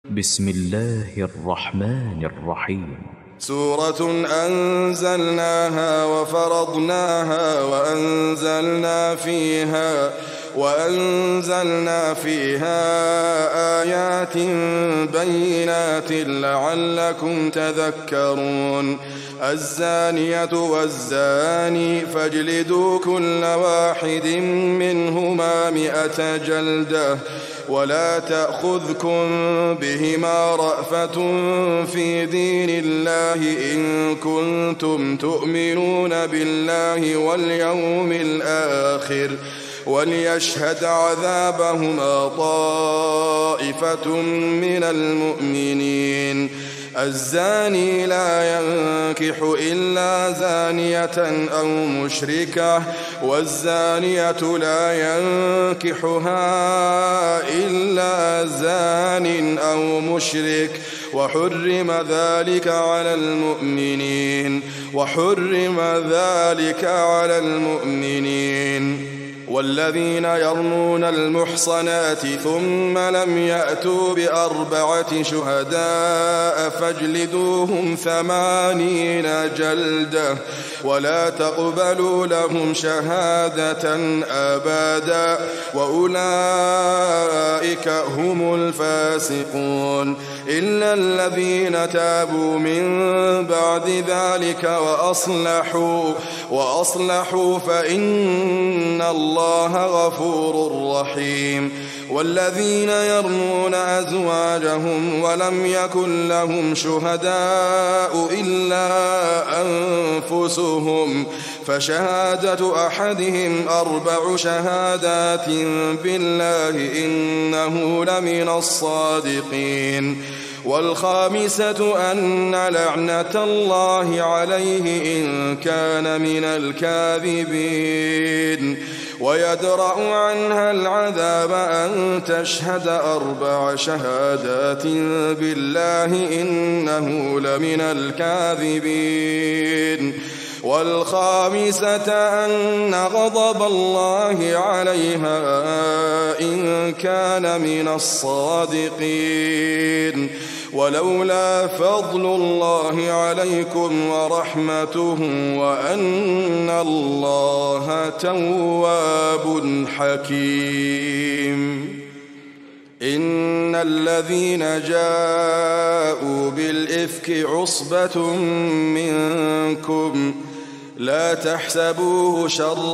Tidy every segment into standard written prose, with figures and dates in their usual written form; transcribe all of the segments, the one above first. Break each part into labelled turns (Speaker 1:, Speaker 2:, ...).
Speaker 1: بسم الله الرحمن الرحيم.
Speaker 2: سورة أنزلناها وفرضناها وأنزلنا فيها آيات بينات لعلكم تذكرون. الزانية والزاني فاجلدوا كل واحد منهما 100 جلدة ولا تأخذكم بهما رأفة في دين الله إن كنتم تؤمنون بالله واليوم الآخر وليشهد عذابهما طائفة من المؤمنين. الزاني لا ينكح إلا زانية أو مشركة والزانية لا ينكحها إلا زان أو مشرك وحرم ذلك على المؤمنين. والذين يرمون المحصنات ثم لم يأتوا ب4 شهداء فاجلدوهم 80 جلدة ولا تقبلوا لهم شهادة أبدا وأولئك هم الفاسقون إلا الذين تابوا من بعد ذلك وأصلحوا فإن الله غفور رحيم. والذين يرمون أزواجهم ولم يكن لهم شهداء إلا أنفسهم فشهادة أحدهم 4 شهادات بالله إنه لمن الصادقين. والخامسة أن لعنة الله عليه إن كان من الكاذبين. ويدرأ عنها العذاب أن تشهد 4 شهادات بالله إنه لمن الكاذبين. والخامسة أن غضب الله عليها إن كان من الصادقين. ولولا فضل الله عليكم ورحمته وأن الله تواب حكيم. إن الذين جاءوا بالإفك عصبة منكم لا تحسبوه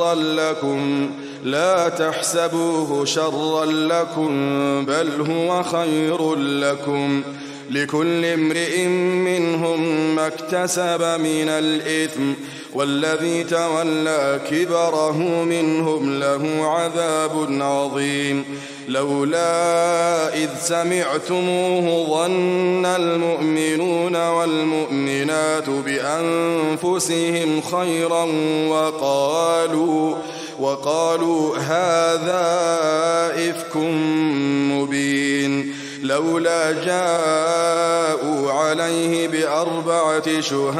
Speaker 2: شرا لكم بل هو خير لكم لكل امرئ منهم ما اكتسب من الإثم والذي تولى كبره منهم له عذاب عظيم. لولا إذ سمعتموه ظن المؤمنون والمؤمنات بأنفسهم خيرا وقالوا هذا إفك مبين. لولا جاءوا عليه ب4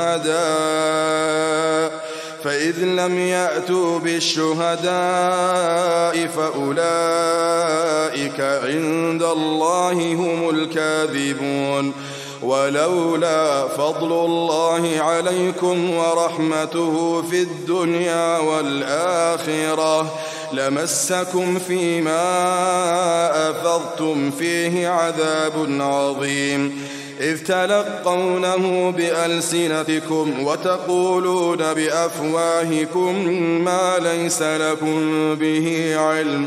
Speaker 2: شهداء فإذ لم يأتوا بالشهداء فأولئك عند الله هم الكاذبون. ولولا فضل الله عليكم ورحمته في الدنيا والآخرة لمسكم فيما أفضتم فيه عذاب عظيم. إذ تلقونه بألسنتكم وتقولون بأفواهكم ما ليس لكم به علم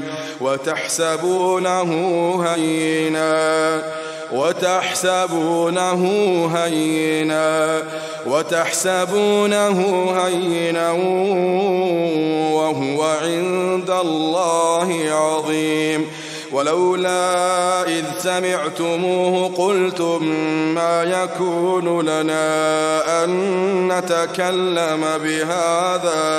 Speaker 2: وتحسبونه هينا وهو عند الله عظيم. ولولا إذ سمعتموه قلتم ما يكون لنا أن نتكلم بهذا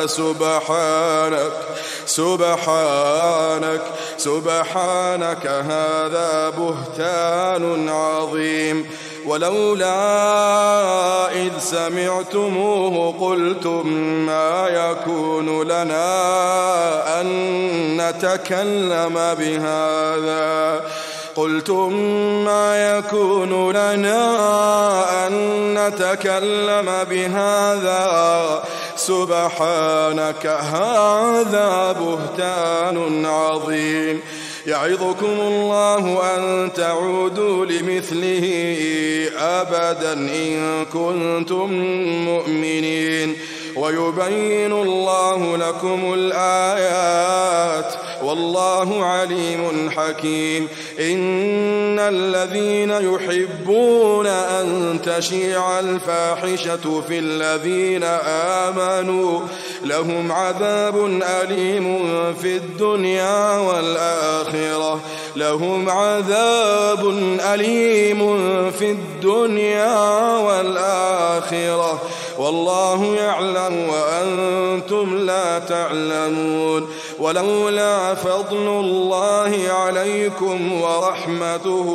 Speaker 2: سبحانك هذا بهتان عظيم. ولولا إذ سمعتموه قلتم ما يكون لنا أن نتكلم بهذا قلتم ما يكون لنا أن نتكلم بهذا سبحانك هذا بهتان عظيم يعظكم الله أن تعودوا لمثله أبدا إن كنتم مؤمنين ويبين الله لكم الآيات والله عليم حكيم إن الذين يحبون أن تشيع الفاحشة في الذين آمنوا لهم عذاب أليم في الدنيا والآخرة لهم عذاب أليم في الدنيا والآخرة والله يعلم وأنتم لا تعلمون ولولا فضل الله عليكم ورحمته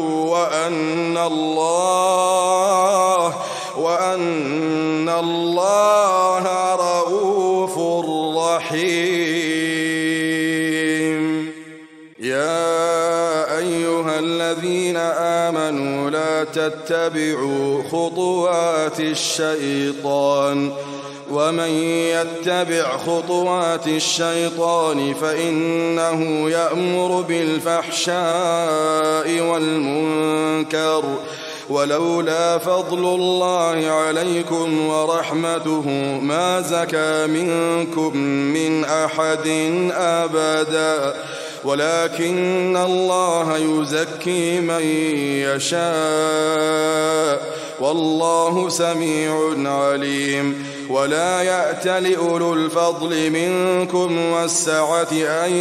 Speaker 2: وأن الله رؤوف رحيم يا أيها الذين آمنوا لا تتبعوا خطوات الشيطان ومن يتبع خطوات الشيطان فإنه يأمر بالفحشاء والمنكر ولولا فضل الله عليكم ورحمته ما زكى منكم من أحد أبدا ولكن الله يزكي من يشاء والله سميع عليم ولا يأتل أولو الفضل منكم والسعة أن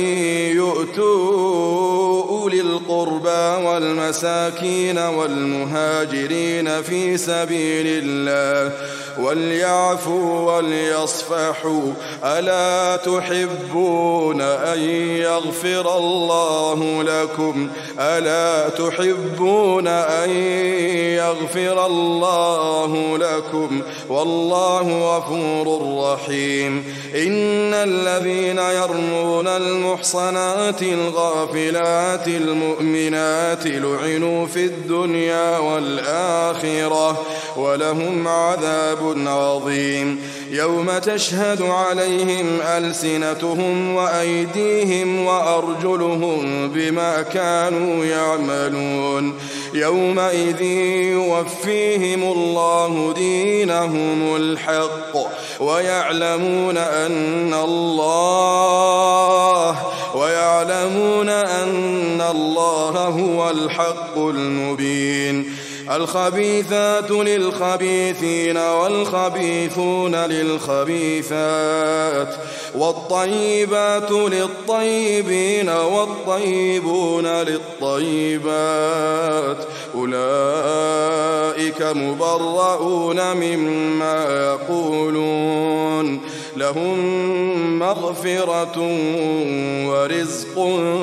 Speaker 2: يؤتوا أولي القربى والمساكين والمهاجرين في سبيل الله وليعفوا وليصفحوا ألا تحبون أن يغفر الله لكم ألا تحبون أن يغفر الله لكم والله غفور رحيم إن الذين يرمون المحصنات الغافلات المؤمنات لعنوا في الدنيا والآخرة ولهم عذاب عظيم يوم تشهد عليهم ألسنتهم وأيديهم وأرجلهم بما كانوا يعملون يومئذ يوفيهم الله دينهم الحق ويعلمون أن الله هو الحق المبين الخبيثات للخبيثين والخبيثون للخبيثات والطيبات للطيبين والطيبون للطيبات أولئك مبرؤون مما يقولون لهم مغفرة ورزق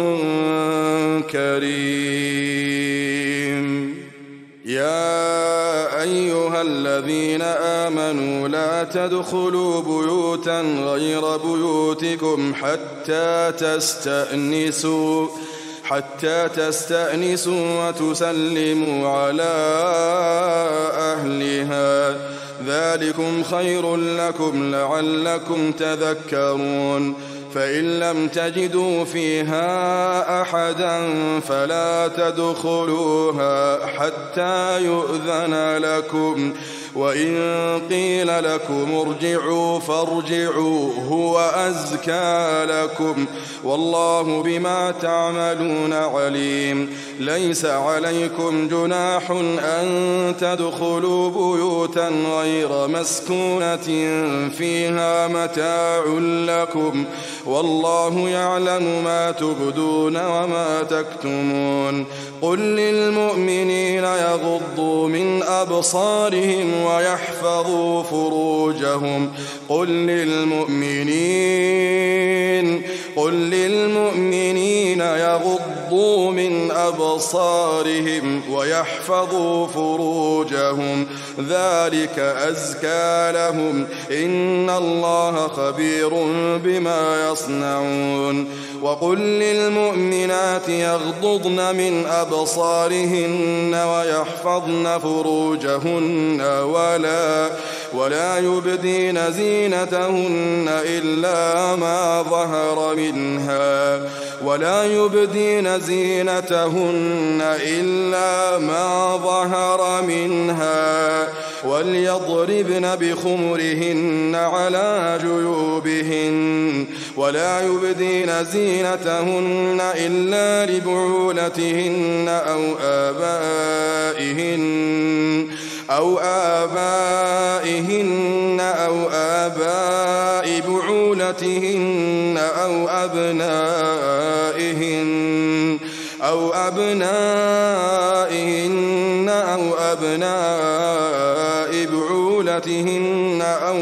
Speaker 2: كريم يا أيها الذين آمنوا لا تدخلوا بيوتا غير بيوتكم حتى تستأنسوا وتسلموا على أهلها ذلكم خير لكم لعلكم تذكرون فإن لم تجدوا فيها أحدا فلا تدخلوها حتى يؤذن لكم وإن قيل لكم ارجعوا فارجعوا هو أزكى لكم والله بما تعملون عليم ليس عليكم جناح أن تدخلوا بيوتا غير مسكونة فيها متاع لكم والله يعلم ما تبدون وما تكتمون قل للمؤمنين يغضوا من أبصارهم ويحفظوا فروجهم قل للمؤمنين يغضوا يغضوا من أبصارهم ويحفظوا فروجهم ذلك أزكى لهم إن الله خبير بما يصنعون وقل للمؤمنات يغضضن من أبصارهن ويحفظن فروجهن ولا يبدين زينتهن إلا ما ظهر منها وليضربن بخمرهن على جيوبهن ولا يبدين زينتهن إلا لبعولتهن أو آبائهن أو آباء بعولتهن أو أبنائهن أو أبناء بعولتهن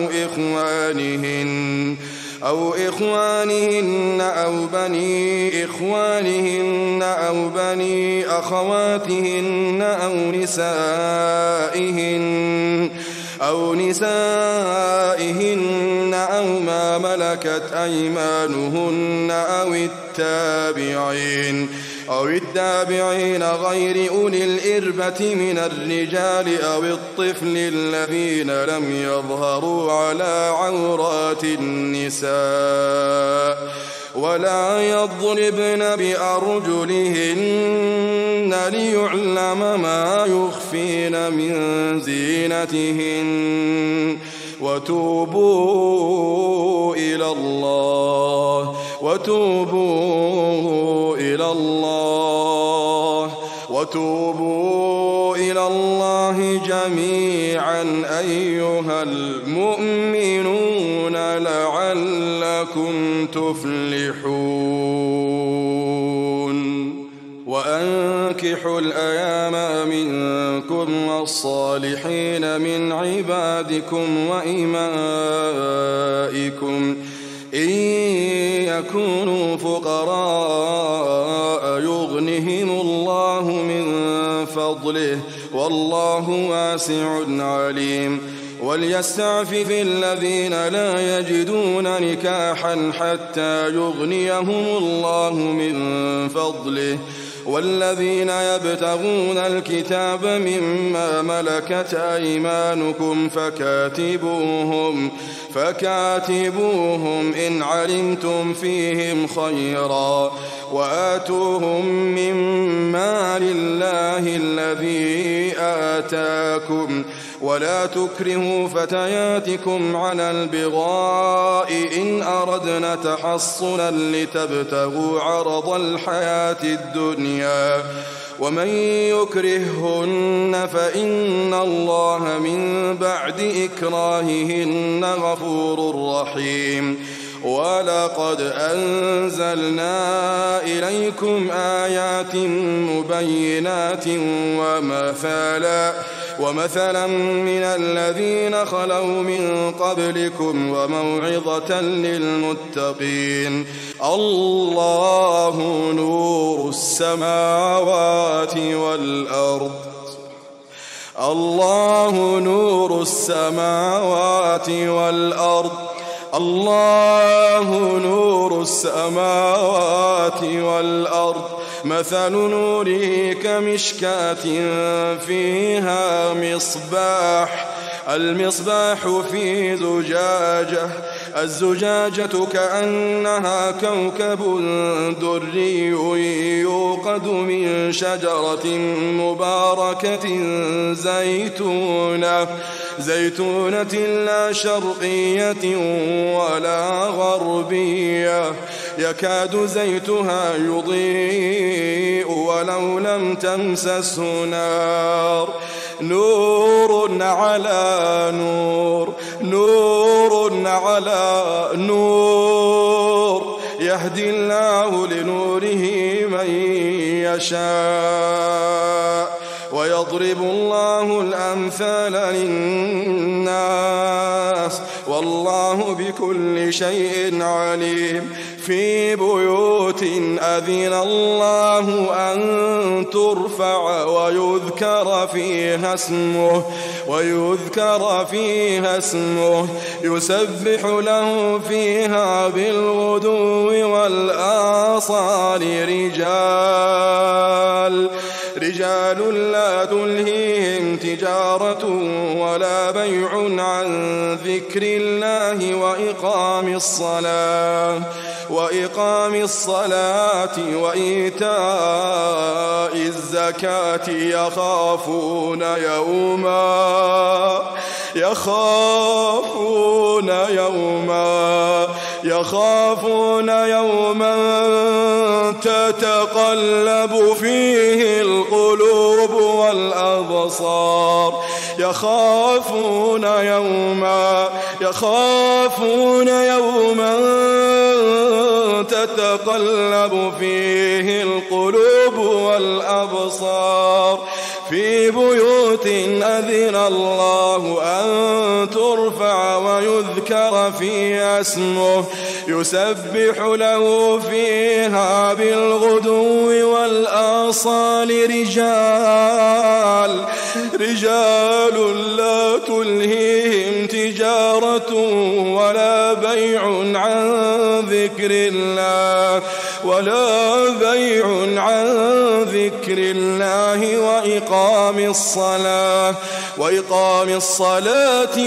Speaker 2: أو إخوانهن أو بني إخوانهن أو بني أخواتهن أو نسائهن أو ما ملكت أيمانهن أو التابعين غير أولي الإربة من الرجال أو الطفل الذين لم يظهروا على عورات النساء ولا يضربن بأرجلهن ليعلم ما يخفين من زينتهن وتوبوا إلى الله جميعا أيها المؤمنون لعلكم تفلحون وأنكحوا الأيام منكم والصالحين من عبادكم وإمائكم إن يكونوا فقراء يغنهم الله من فضله والله واسع عليم وليستعفف الذين لا يجدون نكاحا حتى يغنيهم الله من فضله والذين يبتغون الكتاب مما ملكت أيمانكم فكاتبوهم إن علمتم فيهم خيرا وآتوهم مما لله الذي آتاكم ولا تكرهوا فتياتكم على البغاء إن أردنا تحصنا لتبتغوا عرض الحياة الدنيا ومن يكرههن فإن الله من بعد إكراههن غفور رحيم ولقد أنزلنا إليكم آيات مبينات ومثلا من الذين خلوا من قبلكم وموعظة للمتقين الله نور السماوات والأرض الله نور السماوات والأرض مثل نوره كمشكاة فيها مصباح المصباح في زجاجة الزجاجة كأنها كوكب دري يوقد من شجرة مباركة زيتونة لا شرقية ولا غربية يكاد زيتها يضيء ولو لم تمسسه نار نور على نور يهدي الله لنوره من يشاء ويضرب الله الأمثال للناس والله بكل شيء عليم في بيوت أذن الله أن ترفع ويذكر فيها اسمه يسبح له فيها بالغدو والآصال رجال لا تلهيهم تجارة ولا بيع عن ذكر الله وإقام الصلاة وإيتاء الزكاة يخافون يوما تتقلب فيه القلوب والأبصار يخافون يوما تتقلب فيه القلوب والأبصار في بيوت أذن الله أن ترفع ويذكر فيها اسمه يسبح له فيها بالغدو والآصال رجال لا تلهيهم تجارة ولا بيع عن ذكر الله وإقام الصلاة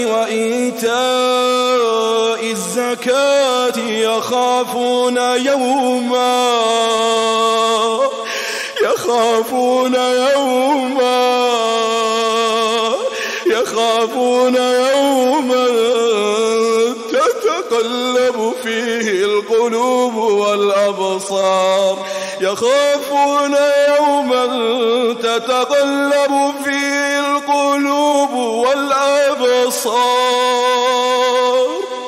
Speaker 2: وإيتاء الزكاة يخافون يوما تتقلب فيه القلوب والأبصار يخافون يوما تتقلب فيه القلوب والأبصار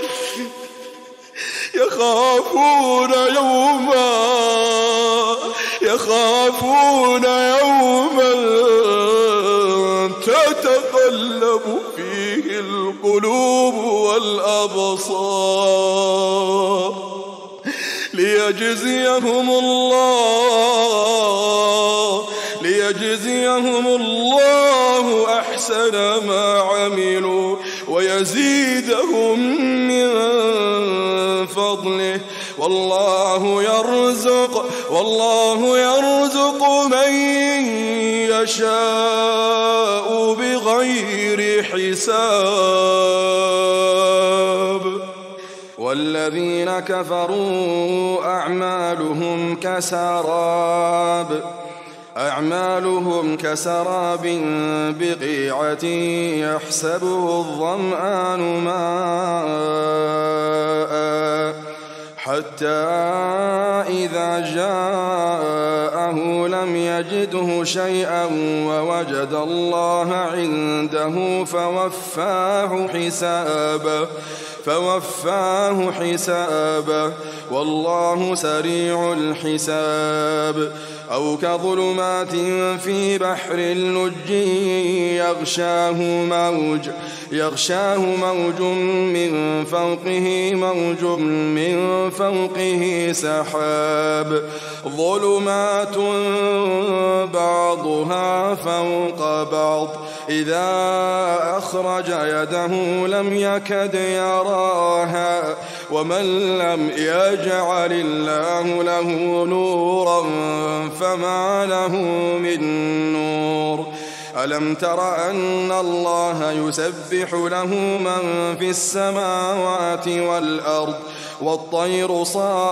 Speaker 2: يخافون يوما تتقلب فيه القلوب والأبصار ليجزيهم الله أحسن ما عملوا ويزيدهم من فضله والله يرزق من يشاء بغير حساب والذين كفروا أعمالهم كسراب بقيعة يحسبه الظمآن ماء حتى إذا جاءه لم يجده شيئا ووجد الله عنده فوفاه حسابه والله سريع الحساب أو كظلمات في بحر اللج يغشاه موج من فوقه سحاب ظلمات بعضها فوق بعض إذا أخرج يده لم يكد يراها ومن لم يجعل الله له نورا فما له من نور ألم تر أن الله يسبح له من في السماوات والأرض والطير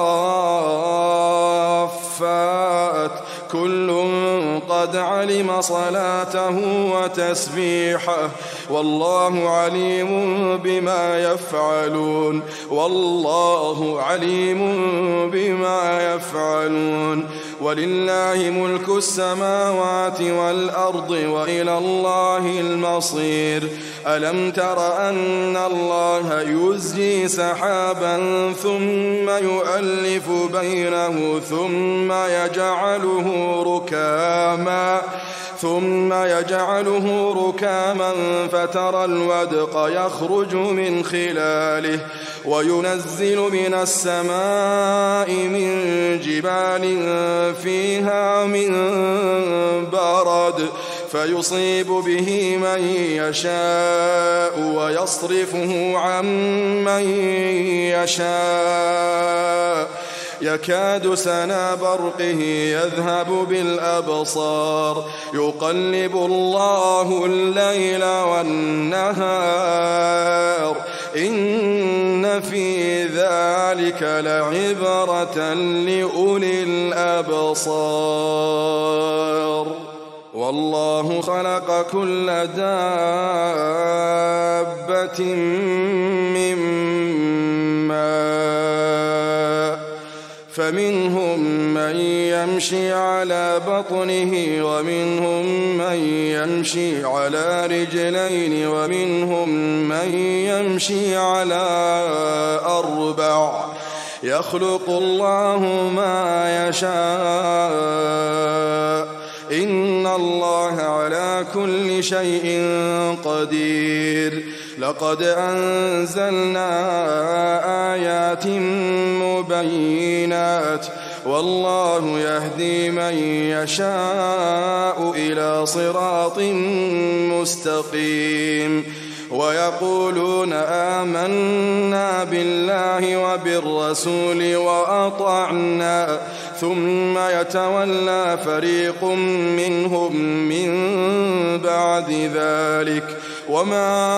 Speaker 2: صافات كل قد علم صلاته وتسبيحه والله عليم بما يفعلون ولله ملك السماوات والأرض وإلى الله المصير ألم تر أن الله يزجي سحابا ثم يؤلف بينه ثم يجعله ركاما ثم يجعله ركاما فترى الودق يخرج من خلاله وينزل من السماء من جبال فيها من برد فيصيب به من يشاء ويصرفه عن من يشاء يكاد سنا برقه يذهب بالأبصار يقلب الله الليل والنهار إن في ذلك لعبرة لأولي الأبصار والله خلق كل دابة من ماء فمنهم من يمشي على بطنه ومنهم من يمشي على رجلين ومنهم من يمشي على أربع يخلق الله ما يشاء إن الله على كل شيء قدير لقد أنزلنا آيات مبينات والله يهدي من يشاء إلى صراط مستقيم ويقولون آمنا بالله وبالرسول وأطعنا ثم يتولى فريق منهم من بعد ذلك وما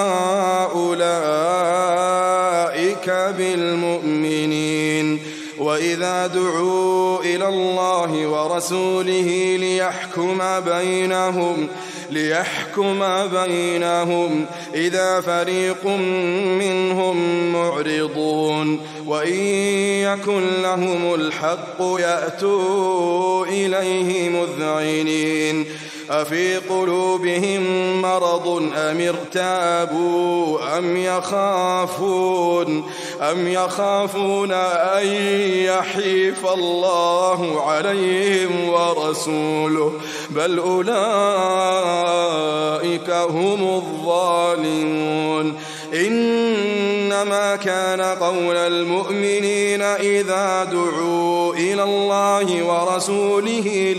Speaker 2: أولئك بالمؤمنين وإذا دعوا إلى الله ورسوله ليحكم بينهم إذا فريق منهم معرضون وإن يكن لهم الحق يأتوا إليه مذعنين أفي قلوبهم مرض أم ارتابوا أم يخافون أن يحيف الله عليهم ورسوله بل أولئك هم الظالمون إنما كان قول المؤمنين إذا دعوا إلى الله ورسوله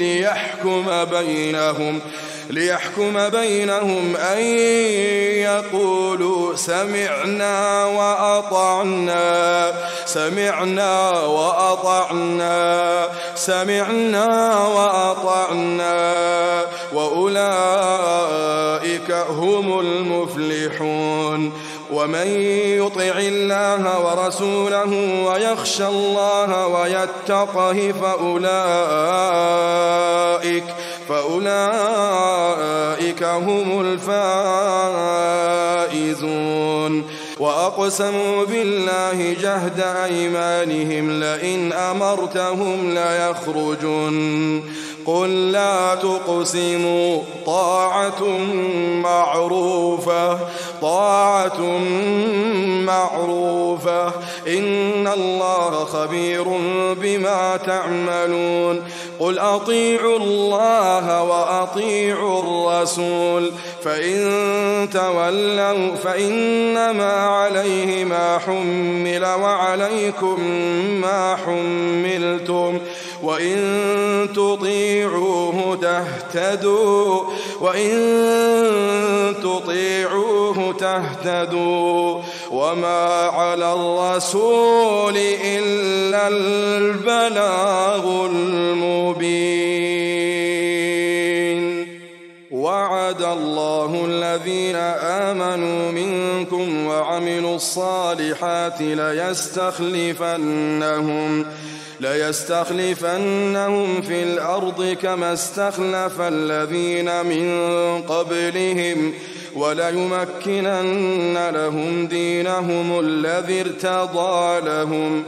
Speaker 2: ليحكم بينهم أن يقولوا سمعنا وأطعنا وأولئك هم المفلحون ومن يطع الله ورسوله ويخشى الله ويتقه فأولئك هم الفائزون وأقسموا بالله جهد أيمانهم لئن أمرتهم ليخرجن قل لا تقسموا طاعة معروفة إن الله خبير بما تعملون قل أطيعوا الله وأطيعوا الرسول فإن تولوا فإنما عليه ما حمل وعليكم ما حملتم وإن تطيعوه تهتدوا وما على الرسول إلا البلاغ المبين وعد الله الذين آمنوا منكم وعملوا الصالحات ليستخلفنهم في الأرض كما استخلف الذين من قبلهم وليمكنن لهم دينهم الذي ارتضى لهم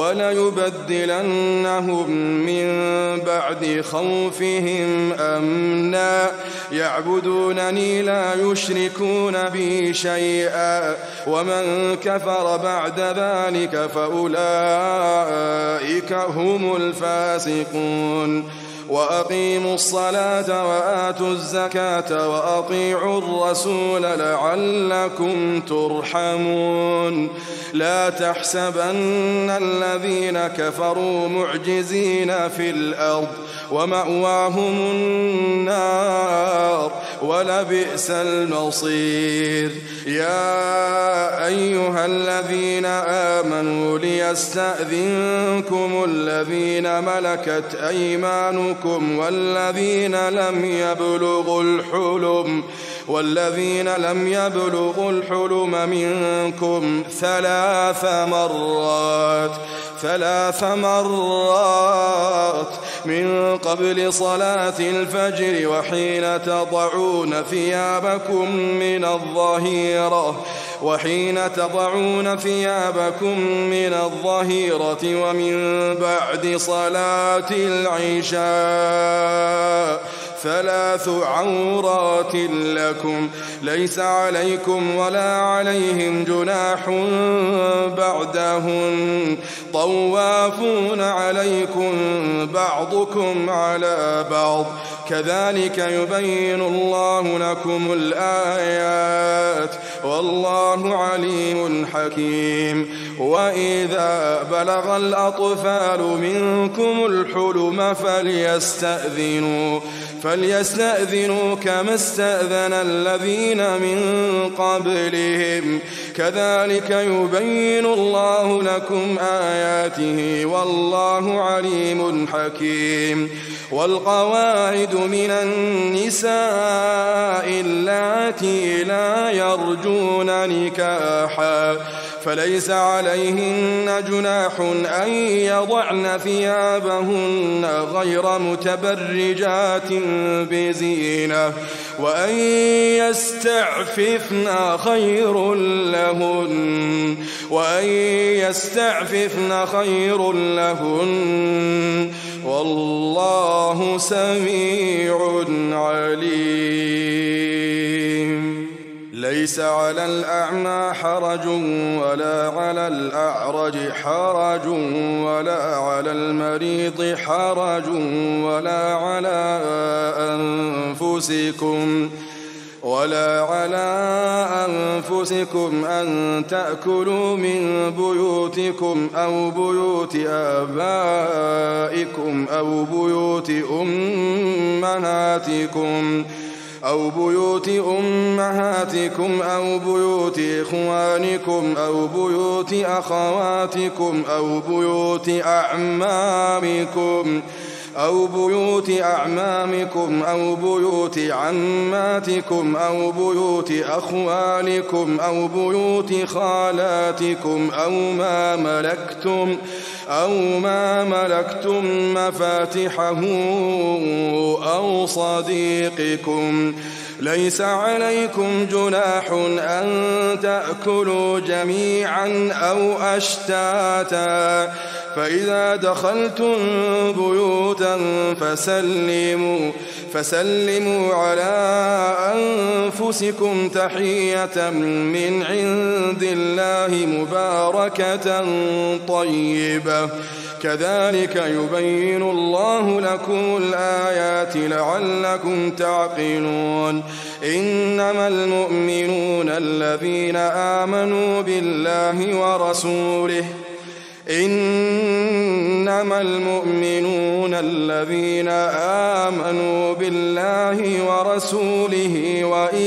Speaker 2: وليبدلنهم من بعد خوفهم أمنا يعبدونني لا يشركون بي شيئا ومن كفر بعد ذلك فأولئك هم الفاسقون وأقيموا الصلاة وآتوا الزكاة وأطيعوا الرسول لعلكم ترحمون لا تحسبن الذين كفروا معجزين في الأرض ومأواهم النار ولبئس المصير يا أيها الذين آمنوا ليستأذنكم الذين ملكت أيمانكم والذين لم يبلغوا الحلم منكم 3 مرات من قبل صلاة الفجر وحين تضعون ثيابكم من الظهيرة ومن بعد صلاة العشاء 3 عورات لكم ليس عليكم ولا عليهم جناح بعدهن طوافون عليكم بعضكم على بعض كذلك يبين الله لكم الآيات والله عليم حكيم وإذا بلغ الأطفال منكم الحلم فليستأذنوا كما استأذن الذين من قبلهم كذلك يبين الله لكم آياته والله عليم حكيم والقواعد من النساء اللاتي لا يرجون نكاحا فليس عليهن جناح أن يضعن ثيابهن غير متبرجات بزينة وأن يستعففن خير لهن والله سميع عليم ليس على الأعمى حرج ولا على الأعرج حرج ولا على المريض حرج ولا على أنفسكم أن تأكلوا من بيوتكم أو بيوت آبائكم أو بيوت أمهاتكم أو بيوت إخوانكم أو بيوت أخواتكم أو بيوت أعمامكم أو بيوت عماتكم أو بيوت أخوالكم أو بيوت خالاتكم أو ما ملكتم مفاتحه أو صديقكم ليس عليكم جناح أن تأكلوا جميعا أو أشتاتا فإذا دخلتم بيوتا فسلموا على أنفسكم تحية من عند الله مباركة طيبة كذلك يبين الله لكم الآيات لعلكم تعقلون إنما المؤمنون الذين آمنوا بالله ورسوله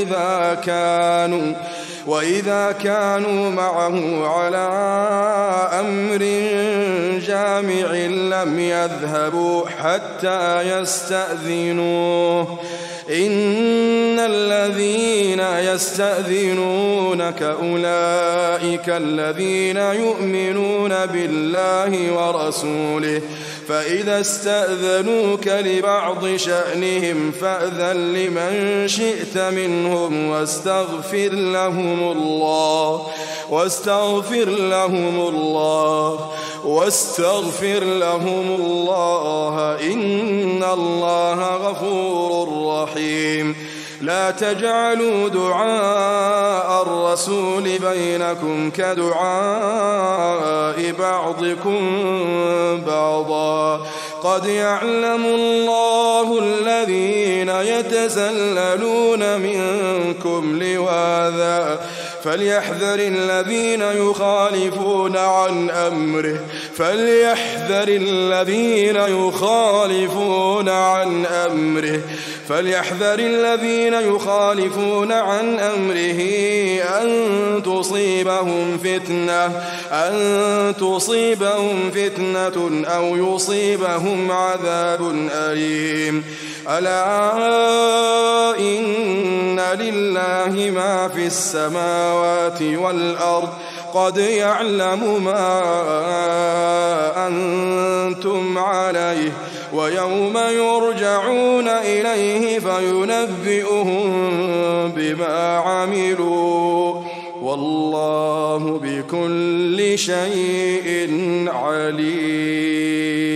Speaker 2: وإذا كانوا معه على أمر جامع لم يذهبوا حتى يستأذنوه إن الذين يستأذنونك أولئك الذين يؤمنون بالله ورسوله فإذا استأذنوك لبعض شأنهم فأذن لمن شئت منهم واستغفر لهم الله إن الله غفور رحيم لا تجعلوا دعاء الرسول بينكم كدعاء بعضكم بعضا قد يعلم الله الذين يتسللون منكم لواذا فليحذر الذين يخالفون عن أمره أن تصيبهم فتنة أو يصيبهم عذاب أليم ألا إن لله ما في السماوات والأرض قد يعلم ما أنتم عليه ويوم يرجعون إليه فينبئهم بما عملوا والله بكل شيء عليم.